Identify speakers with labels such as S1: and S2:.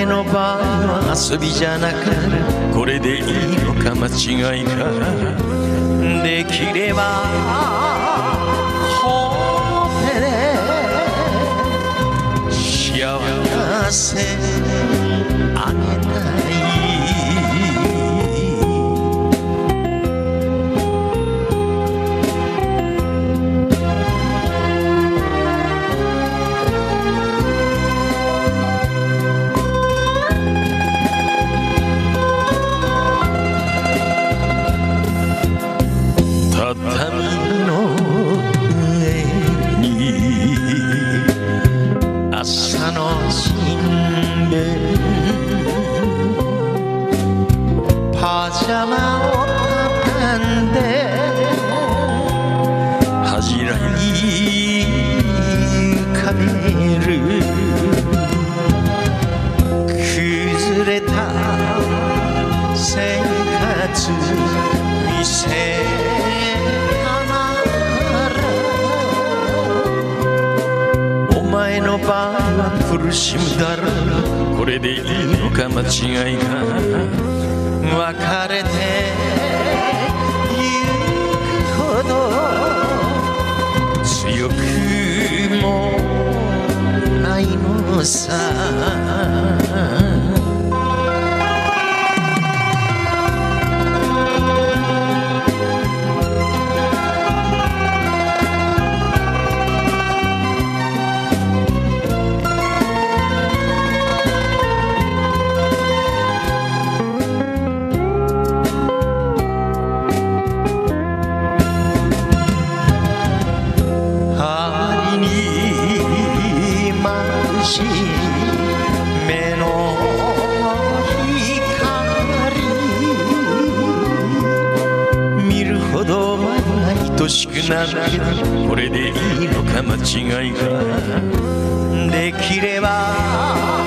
S1: の場合は遊びじゃなくこれでいいのか間違いかできればほっぺで幸せあげたい畳の上に朝の新聞パジャマを畳んで恥じらい浮かべる崩れた生活見せお前の場合は苦しむだろうこれでいいのか間違いか別れてゆくほど強くもないのさ目の光見るほど愛しくなるけどこれでいいのか間違いかできれば